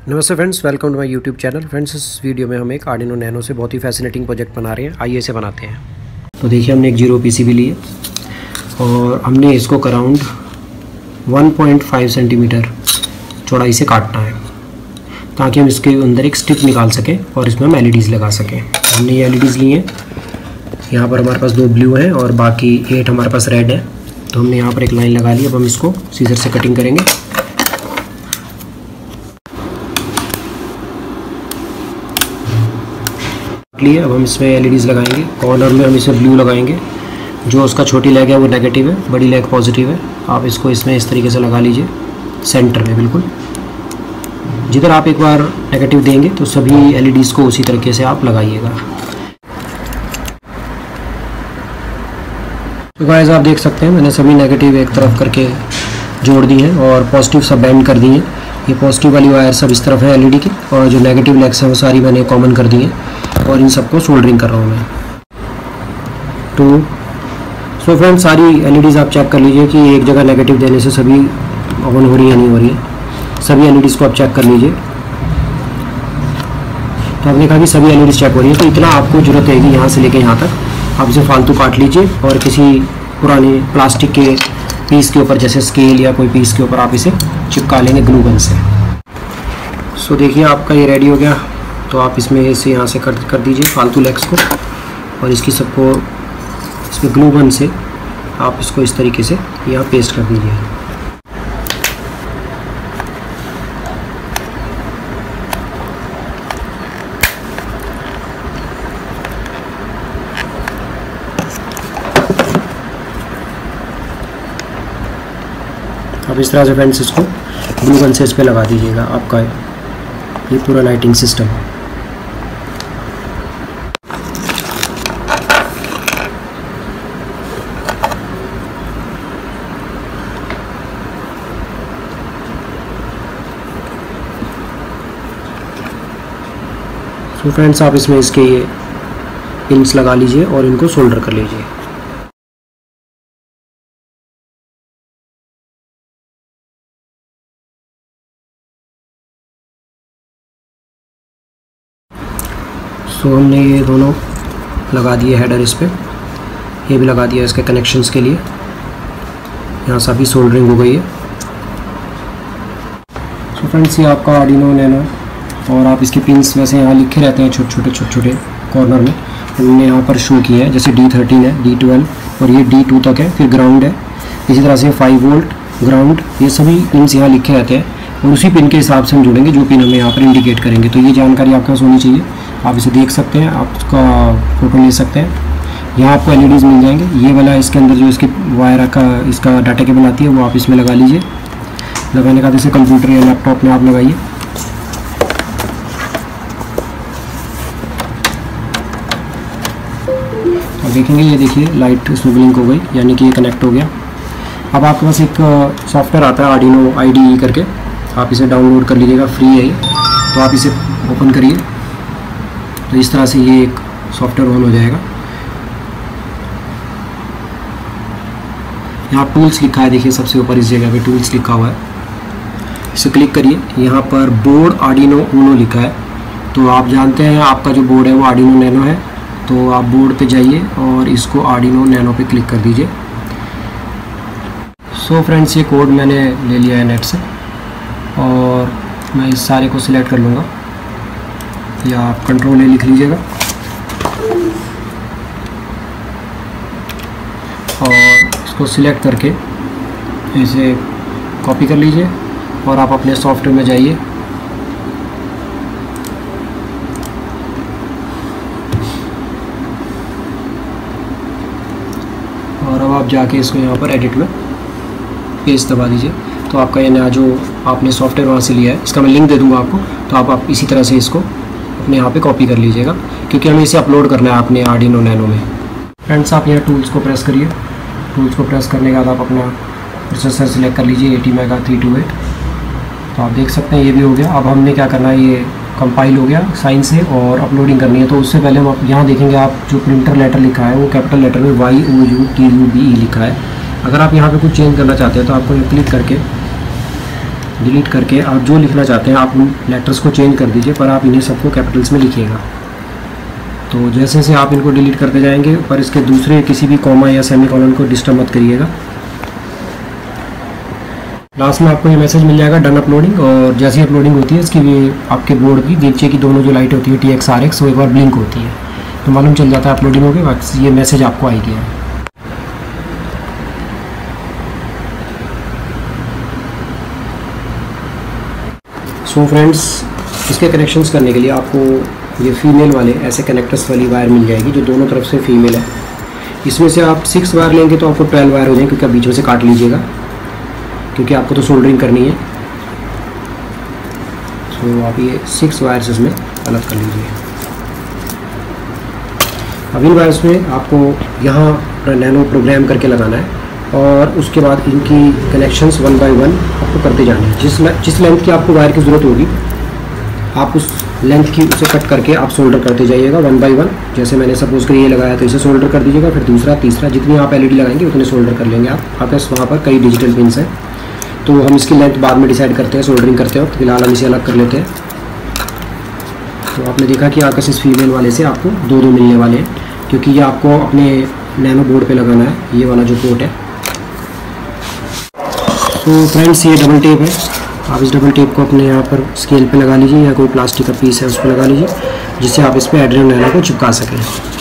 नमस्ते friends, welcome to my YouTube channel. Friends, इस video में हम एक आर्डिनो नैनो से बहुत ही फैसिनेटिंग प्रोजेक्ट बना रहे हैं। आइए इसे बनाते हैं। तो देखिए, हमने एक 0 पीसीबी ली है और हमने इसको अराउंड 1.5 सेंटीमीटर चौड़ाई से काटना है ताकि हम इसके अंदर एक स्टिक निकाल सकें और इसमें हम एलईडीज़ लगा सकें। हमने ये एलईडीज़ ली हैं। यहाँ पर हमारे पास 2 ब्लू हैं और बाकी 8 हमारे पास रेड है। तो हमने यहाँ पर एक लाइन लगा ली। अब हम इसको सीजर से कटिंग करेंगे। अब हम इसमें एलईडीज़ लगाएंगे। कॉर्नर में हम इसे ब्लू लगाएंगे। जो उसका छोटी लेग है वो नेगेटिव है, बड़ी लेग पॉजिटिव है। आप इसको इसमें इस तरीके से लगा लीजिए, सेंटर में बिल्कुल। जिधर आप एक बार नेगेटिव देंगे तो सभी एलईडीज़ को उसी तरीके से आप लगाइएगा। तो गाइस, आप देख सकते हैं मैंने सभी नेगेटिव एक तरफ करके जोड़ दी हैं और पॉजिटिव सब बेंड कर दी हैं। ये पॉजिटिव वाली वायर सब इस तरफ है एलईडी की, और जो नेगेटिव लेग्स हैं वो सारी मैंने कॉमन कर दी हैं और इन सबको सोल्डरिंग कर रहा हूँ मैं। सो फ्रेंड्स, सारी एलईडीज़ आप चेक कर लीजिए कि एक जगह नेगेटिव देने से सभी ऑन हो रही है या नहीं हो रही है। सभी एलईडीज़ को आप चेक कर लीजिए। तो आपने कहा कि सभी एलईडीज़ चेक हो रही है, तो इतना आपको जरूरत है कि यहाँ से लेके यहाँ तक आप इसे फालतू काट लीजिए और किसी पुराने प्लास्टिक के पीस के ऊपर, जैसे स्केल या कोई पीस के ऊपर, आप इसे चिपका लेंगे ग्लू गन से। सो देखिए, आपका ये रेडी हो गया। तो आप इसमें इसे यहाँ से कट कर दीजिए फालतू लेग्स को, और इसकी सबको इसमें ग्लू गन से आप इसको इस तरीके से यहाँ पेस्ट कर दीजिए। अब इस तरह से फ्रेंड्स इसको ग्लू गन से इस पर लगा दीजिएगा। आपका ये पूरा लाइटिंग सिस्टम है। तो फ्रेंड्स, आप इसमें इसके ये पिन्स लगा लीजिए और इनको सोल्डर कर लीजिए। सो हमने ये दोनों लगा दिए हेडर इस पर, ये भी लगा दिया इसके कनेक्शंस के लिए। यहाँ सभी सोल्डरिंग हो गई है। सो फ्रेंड्स, ये आपका आर्डिनो नैनो, और आप इसके पिन्स वैसे यहाँ लिखे रहते हैं छोटे छोटे कॉर्नर में। हमने यहाँ पर शो किया है, जैसे D13 है, D12 और ये D2 तक है। फिर ग्राउंड है, इसी तरह से 5 वोल्ट ग्राउंड, ये सभी पिन्स यहाँ लिखे रहते हैं और उसी पिन के हिसाब से हम जुड़ेंगे जो पिन हमें यहाँ पर इंडिकेट करेंगे। तो ये जानकारी आपके पास होनी चाहिए। आप इसे देख सकते हैं, आप उसका फ़ोटो ले सकते हैं। यहाँ आपको एलईडीज़ मिल जाएंगे। ये वाला इसके अंदर जो इसकी वायर का इसका डाटा केबल आती है वो आप इसमें लगा लीजिए। लगाने का जैसे कंप्यूटर या लैपटॉप में आप लगाइए। अब देखेंगे, ये देखिए लाइट इसमें ब्लिंक हो गई, यानी कि ये कनेक्ट हो गया। अब आपके पास एक सॉफ्टवेयर आता है आर्डिनो IDE करके, आप इसे डाउनलोड कर लीजिएगा, फ्री है ये। तो आप इसे ओपन करिए, तो इस तरह से ये एक सॉफ्टवेयर ऑन हो जाएगा। यहाँ टूल्स लिखा है, देखिए सबसे ऊपर इस जगह पे टूल्स लिखा हुआ है। इसे क्लिक करिए। यहाँ पर बोर्ड आर्डिनो ऊनो लिखा है। तो आप जानते हैं आपका जो बोर्ड है वो आर्डिनो नैनो है। तो आप बोर्ड पे जाइए और इसको आर्डिनो नैनो पे क्लिक कर दीजिए। सो फ्रेंड्स, ये कोड मैंने ले लिया है नेट से और मैं इस सारे को सिलेक्ट कर लूँगा, या आप Ctrl+A लिख लीजिएगा और इसको सिलेक्ट करके इसे कॉपी कर लीजिए और आप अपने सॉफ्टवेयर में जाइए। और अब आप जाके इसको यहाँ पर एडिट में पेज दबा दीजिए। तो आपका ये नया जो आपने सॉफ्टवेयर वहाँ से लिया है, इसका मैं लिंक दे दूँगा आपको। तो आप इसी तरह से इसको अपने यहाँ पे कॉपी कर लीजिएगा, क्योंकि हमें इसे अपलोड करना है अपने आर्डिनो नैनो में। फ्रेंड्स, आप यहाँ टूल्स को प्रेस करिए। टूल्स को प्रेस करने के बाद आप अपना प्रोसेसर सेलेक्ट कर लीजिए, 80 मेगा 328। तो आप देख सकते हैं ये भी हो गया। अब हमने क्या करना है, ये कंपाइल हो गया साइन से और अपलोडिंग करनी है। तो उससे पहले हम यहाँ देखेंगे, आप जो प्रिंटर लेटर लिखा है वो कैपिटल लेटर में YOUTUBE लिखा है। अगर आप यहाँ पे कुछ चेंज करना चाहते हैं तो आपको ये क्लिक करके डिलीट करके आप जो लिखना चाहते हैं आप उन लेटर्स को चेंज कर दीजिए, पर आप इन्हें सबको कैपिटल्स में लिखिएगा। तो जैसे जैसे आप इनको डिलीट करते जाएंगे, पर इसके दूसरे किसी भी कॉमा या सेमीकोलन को डिस्टर्ब मत करिएगा। लास्ट में आपको ये मैसेज मिल जाएगा डन अपलोडिंग, और जैसी अपलोडिंग होती है इसकी ये आपके बोर्ड की नीचे की दोनों जो लाइट होती है TX RX वो एक बार ब्लिंक होती है, तो मालूम चल जाता है अपलोडिंग हो गई, बाकी ये मैसेज आपको आ गया है। सो फ्रेंड्स, इसके कनेक्शंस करने के लिए आपको ये फीमेल वाले ऐसे कनेक्टर्स वाली वायर मिल जाएगी जो दोनों तरफ से फीमेल है। इसमें से आप 6 वायर लेंगे तो आपको 12 वायर हो जाएंगे, क्योंकि आप बीच में से काट लीजिएगा, क्योंकि आपको तो सोल्डरिंग करनी है। तो आप ये 6 वायर्स इसमें अलग कर लीजिए। अब इन वायर्स में आपको यहाँ नैनो प्रोग्राम करके लगाना है, और उसके बाद इनकी कनेक्शंस 1 बाय 1 आपको करते जाने हैं। जिस लेंथ की आपको वायर की ज़रूरत होगी आप उस लेंथ की उसे कट करके आप सोल्डर करते जाइएगा 1 बाय 1। जैसे मैंने सपोज कर ये लगाया तो इसे सोल्डर कर दीजिएगा, फिर दूसरा, तीसरा, जितनी आप LED लगाएंगे उतने सोल्डर कर लेंगे आप। आपके पास वहाँ पर कई डिजिटल पिन्स हैं, तो हम इसकी लेंथ बाद में डिसाइड करते हैं सोल्डरिंग करते हो। फिलहाल हम इसे अलग कर लेते हैं। तो आपने देखा कि आपके इस फीमेल वाले से आपको 2-2 मिलने वाले हैं, क्योंकि ये आपको अपने नैनो बोर्ड पे लगाना है, ये वाला जो पोर्ट है। तो फ्रेंड्स, ये डबल टेप है। आप इस डबल टेप को अपने यहाँ पर स्केल पे लगा लीजिए, या कोई प्लास्टिक का पीस है उस पर लगा लीजिए, जिससे आप इस पर एड्रिनो नैनो को चिपका सकें।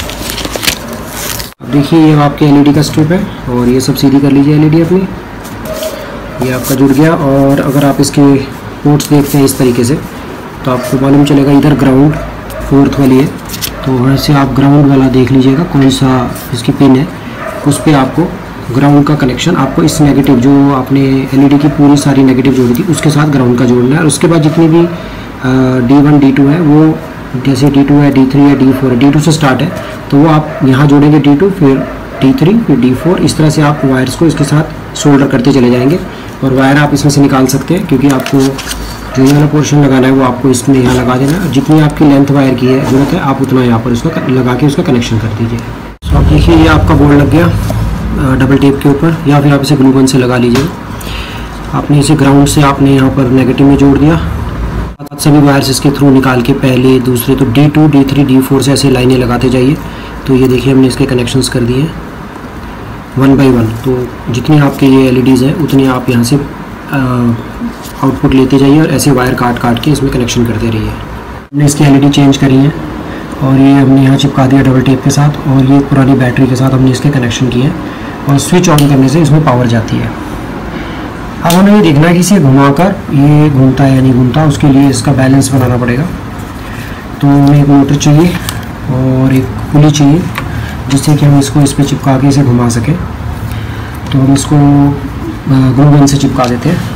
अब देखिए ये आपके LED का स्ट्रिप है, और ये सब सीधी कर लीजिए LED अपनी। ये आपका जुड़ गया। और अगर आप इसके पोर्ट्स देखते हैं इस तरीके से, तो आपको मालूम चलेगा इधर ग्राउंड 4th वाली है, तो वैसे आप ग्राउंड वाला देख लीजिएगा कौन सा इसकी पिन है, उस पर आपको ग्राउंड का कनेक्शन आपको इस नेगेटिव जो आपने LED की पूरी सारी नेगेटिव जोड़ी थी उसके साथ ग्राउंड का जोड़ना है। और उसके बाद जितनी भी D1 D2 है, वो जैसे D2 है, D3 है, D4 है, D2 से स्टार्ट है, तो वो आप यहाँ जोड़ेंगे D2, फिर D3, फिर D4। इस तरह से आप वायर्स को इसके साथ सोल्डर करते चले जाएंगे। और वायर आप इसमें से निकाल सकते हैं, क्योंकि आपको जो ये वाला पोर्शन लगाना है वो आपको इसमें यहाँ लगा देना है। जितनी आपकी लेंथ वायर की है जरूरत है आप उतना यहाँ पर इसको लगा के उसका कनेक्शन कर दीजिए। तो आप देखिए ये आपका बोर्ड लग गया डबल टेप के ऊपर, या फिर आप इसे ग्लू गन से लगा लीजिए। आपने इसे ग्राउंड से आपने यहाँ पर नेगेटिव में जोड़ दिया। सभी वायर्स इसके थ्रू निकाल के पहले दूसरे तो D2 D3 D4 से ऐसे लाइनें लगाते जाइए। तो ये देखिए हमने इसके कनेक्शंस कर दिए 1 बाय 1। तो जितनी आपके ये LEDs हैं उतनी आप यहाँ से आउटपुट लेते जाइए, और ऐसे वायर काट काट के इसमें कनेक्शन करते रहिए। हमने इसकी LED चेंज करी है, और ये हमने यहाँ चिपका दिया डबल टेप के साथ, और ये पुरानी बैटरी के साथ हमने इसके कनेक्शन किए हैं, और स्विच ऑन करने से इसमें पावर जाती है। अब हमें ये देखना है कि इसे घुमाकर ये घूमता है या नहीं घूमता, उसके लिए इसका बैलेंस बनाना पड़ेगा। तो हमें एक मोटर चाहिए और एक पुली चाहिए, जिससे कि हम इसको इस पर चिपका के इसे घुमा सकें। तो हम इसको ग्लू गन से चिपका देते हैं।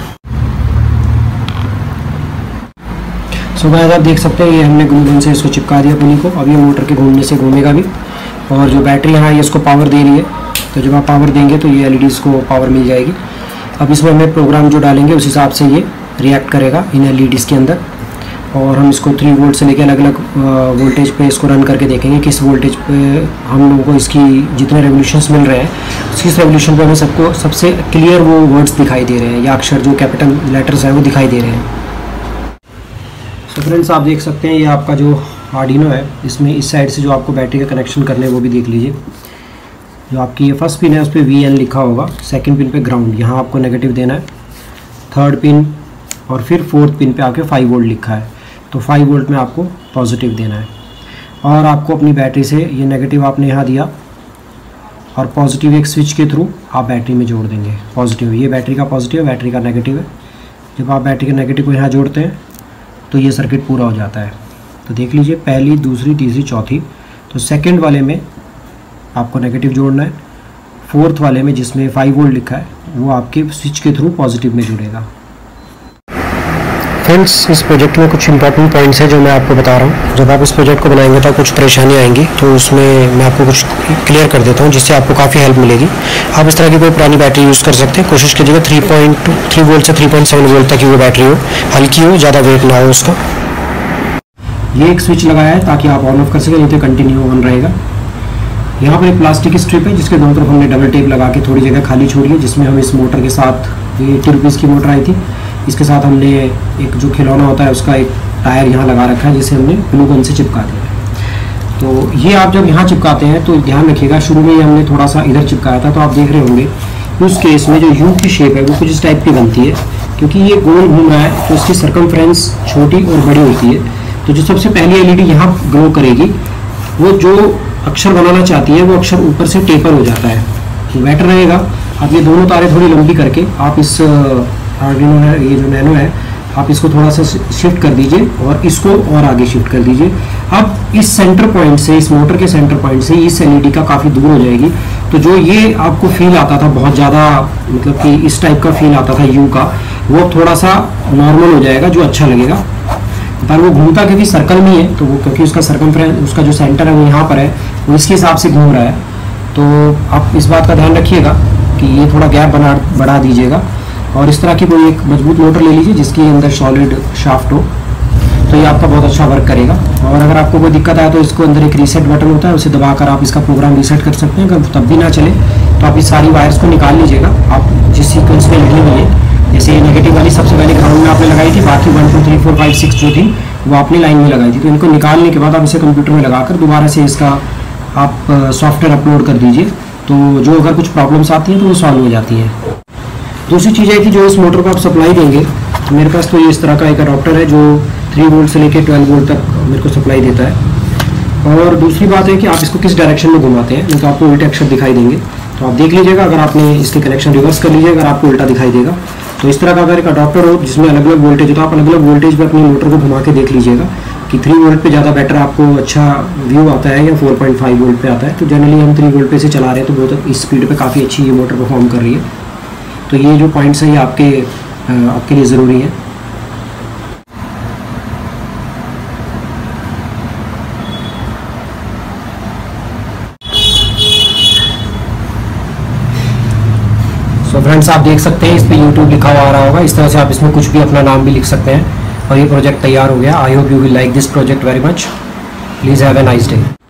सो गाइस आप देख सकते हैं ये हमने ग्लू गन से इसको चिपका दिया पुली को। अब ये मोटर के घूमने से घूमेगा भी, और जो बैटरी है ये इसको पावर दे रही है। तो जब आप पावर देंगे तो ये LEDs को पावर मिल जाएगी। अब इसमें हमें प्रोग्राम जो डालेंगे उस हिसाब से ये रिएक्ट करेगा इन LEDs के अंदर, और हम इसको 3 वोल्ट से लेकर अलग अलग वोल्टेज पे इसको रन करके देखेंगे किस वोल्टेज पे हम लोगों को इसकी जितने रेवोल्यूशंस मिल रहे हैं किस रेवोल्यूशन पे हमें सबको सबसे क्लियर वो वर्ड्स दिखाई दे रहे हैं, या अक्षर जो कैपिटल लेटर्स हैं वो दिखाई दे रहे हैं। सो फ्रेंड्स आप देख सकते हैं ये आपका जो आर्डिनो है, इसमें इस साइड से जो आपको बैटरी का कनेक्शन करना है वो भी देख लीजिए। जो आपकी ये फर्स्ट पिन है उस पर VN लिखा होगा, सेकंड पिन पे ग्राउंड, यहाँ आपको नेगेटिव देना है, थर्ड पिन और फिर फोर्थ पिन पे आपके 5 वोल्ट लिखा है, तो 5 वोल्ट में आपको पॉजिटिव देना है। और आपको अपनी बैटरी से ये नेगेटिव आपने यहाँ दिया, और पॉजिटिव एक स्विच के थ्रू आप बैटरी में जोड़ देंगे। पॉजिटिव ये बैटरी का पॉजिटिव है, बैटरी का नेगेटिव है। जब आप बैटरी के नेगेटिव को यहाँ जोड़ते हैं तो ये सर्किट पूरा हो जाता है। तो देख लीजिए पहली, दूसरी, तीसरी, चौथी। तो सेकंड वाले में आपको नेगेटिव जोड़ना है, फोर्थ वाले में जिसमें 5 वोल्ट लिखा है वो आपके स्विच के थ्रू पॉजिटिव में जुड़ेगा। फ्रेंड्स इस प्रोजेक्ट में कुछ इंपॉर्टेंट पॉइंट्स हैं जो मैं आपको बता रहा हूँ। जब आप इस प्रोजेक्ट को बनाएंगे तो कुछ परेशानी आएंगी, तो उसमें मैं आपको कुछ क्लियर कर देता हूँ जिससे आपको काफ़ी हेल्प मिलेगी। आप इस तरह की कोई पुरानी बैटरी यूज़ कर सकते हैं। कोशिश कीजिएगा 3 वोल्ट से 3.7 वोल्ट तक की वो बैटरी हो, हल्की हो, ज़्यादा वेट ना हो उसका। ये एक स्विच लगाया है ताकि आप ऑन ऑफ कर सकें, नहीं तो कंटिन्यू ऑन रहेगा। यहाँ पर एक प्लास्टिक की स्ट्रिप है जिसके दोनों तरफ हमने डबल टेप लगा के थोड़ी जगह खाली छोड़ी है, जिसमें हम इस मोटर के साथ, ये 80 रुपीज़ की मोटर आई थी, इसके साथ हमने एक जो खिलौना होता है उसका एक टायर यहाँ लगा रखा है, जिसे हमने ग्लू गन से चिपका दिया है। तो ये आप जब यहाँ चिपकाते हैं तो ध्यान रखिएगा, शुरू में हमने थोड़ा सा इधर चिपकाया था, तो आप देख रहे होंगे उस केस में जो यू की शेप है वो कुछ इस टाइप की बनती है, क्योंकि ये गोल घूम रहा है तो इसकी सर्कमफ्रेंस छोटी और बड़ी होती है। तो जो सबसे पहली एलईडी यहाँ ग्लो करेगी, वो जो अक्षर बनाना चाहती है वो अक्षर ऊपर से टेपर हो जाता है, तो बेटर रहेगा। अब ये दोनों तारें थोड़ी लंबी करके आप इस आर्डिनो है, ये जो नैनो है, आप इसको थोड़ा सा शिफ्ट कर दीजिए और इसको और आगे शिफ्ट कर दीजिए। अब इस सेंटर पॉइंट से, इस मोटर के सेंटर पॉइंट से इस एलईडी का काफ़ी दूर हो जाएगी। तो जो ये आपको फील आता था बहुत ज़्यादा, मतलब कि इस टाइप का फील आता था यू का, वो थोड़ा सा नॉर्मल हो जाएगा, जो अच्छा लगेगा। पर वो घूमता क्योंकि सर्कल में है, तो वो क्योंकि उसका सर्कमफ्रेंस, उसका जो सेंटर है वो यहाँ पर है, वो इसके हिसाब से घूम रहा है। तो आप इस बात का ध्यान रखिएगा कि ये थोड़ा गैप बढ़ा दीजिएगा। और इस तरह की कोई एक मजबूत मोटर ले लीजिए जिसके अंदर सॉलिड शाफ्ट हो, तो ये आपका बहुत अच्छा वर्क करेगा। और अगर आपको कोई दिक्कत आए तो इसको अंदर एक रीसेट बटन होता है, उसे दबाकर आप इसका प्रोग्राम रीसेट कर सकते हैं। अगर तब भी ना चले तो आप इस सारी वायर्स को निकाल लीजिएगा, आप जिस सीक्वेंस में लगी हुई है। जैसे नेगेटिव वाली सबसे पहले ग्राउंड में आपने लगाई थी, बाकी 1 2 3 4 5 6 जो थी वो आपने लाइन में लगाई थी। तो इनको निकालने के बाद आप इसे कंप्यूटर में लगाकर दोबारा से इसका आप सॉफ्टवेयर अपलोड कर दीजिए, तो जो अगर कुछ प्रॉब्लम्स आती हैं तो वो सॉल्व हो जाती है। दूसरी चीज़ है कि जो इस मोटर को आप सप्लाई देंगे, तो मेरे पास तो ये इस तरह का एक अडॉप्टर है जो 3 वोल्ट से लेकर 12 वोल्ट तक मेरे को सप्लाई देता है। और दूसरी बात है कि आप इसको किस डायरेक्शन में घुमाते हैं, तो आपको उल्टे अक्षर दिखाई देंगे, तो आप देख लीजिएगा। अगर आपने इसके कनेक्शन रिवर्स कर लीजिए, अगर आपको उल्टा दिखाई देगा, तो इस तरह का अगर एक अडॉप्टर हो जिसमें अलग अलग वोल्टेज हो, तो आप अलग अलग वोल्टेज पर अपनी मोटर को घुमा के देख लीजिएगा कि 3 वोल्ट पे ज़्यादा बेटर आपको अच्छा व्यू आता है या 4.5 वोल्ट पे आता है। तो जनरली हम 3 वोल्ट पे से चला रहे हैं, तो बहुत इस स्पीड पे काफ़ी अच्छी ये मोटर परफॉर्म कर रही है। तो ये जो पॉइंट्स हैं ये आपके लिए ज़रूरी है। सो फ्रेंड्स, आप देख सकते हैं इस पे YouTube लिखा हुआ आ रहा होगा। इस तरह से आप इसमें कुछ भी अपना नाम भी लिख सकते हैं। और ये प्रोजेक्ट तैयार हो गया। I hope you will like this project very much. Please have a nice day.